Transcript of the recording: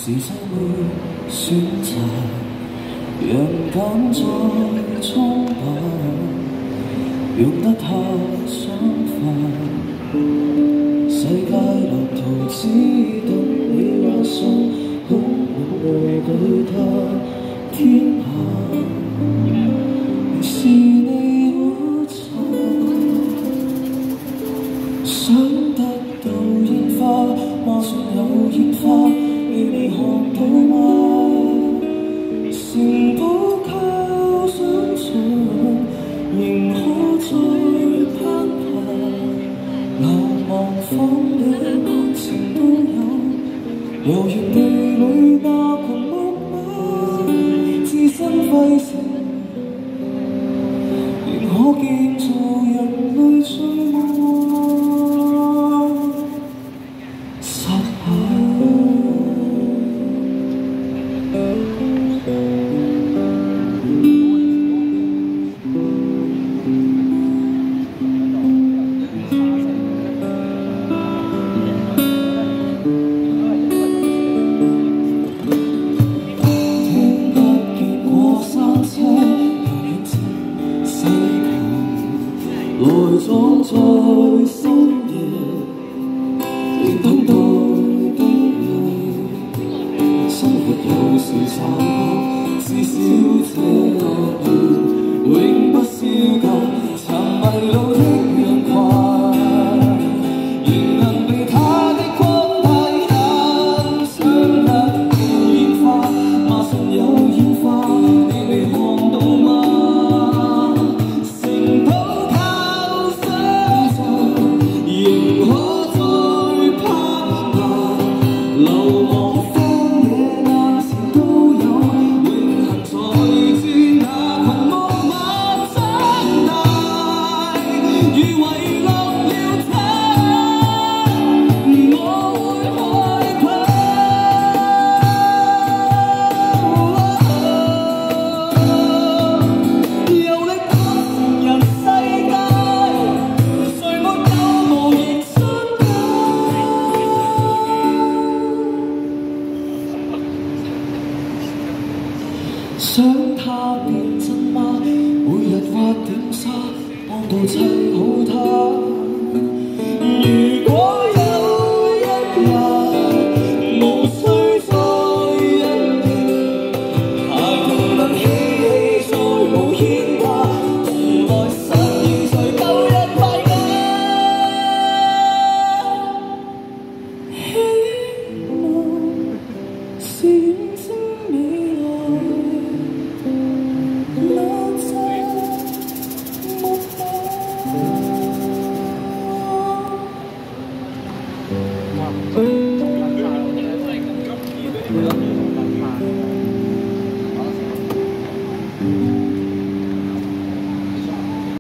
是生會選擇，讓敢再衝吧，用得他想法。世界路途只等你畫上好無懼他天下，是你可曾想得到煙花？馬上有煙花，你未看到嗎？城堡靠想像，仍可再攀爬。流亡放野愛情都有，遙遠地裏那群木馬，置身廢城，仍可建造人類最夢。 來裝在深夜，仍等待的你。生活有時殘酷，至少這樂園永不消舊。尋迷路的羊群，仍能被它的光體欣賞得到煙花，馬上有煙花，你未看到嗎？ 流亡荒野眼前都有，永恆在於那群木馬長大。如遺落了他，我會害怕。遊歷多情人世界，誰沒有無形相隔？ 想他變真嗎？每日挖點沙，幫到砌好它。如果有一日無需再一起，孩童能嬉戲再無牽掛，從來實現誰舊日快樂。希望是遠征未來。 Wow.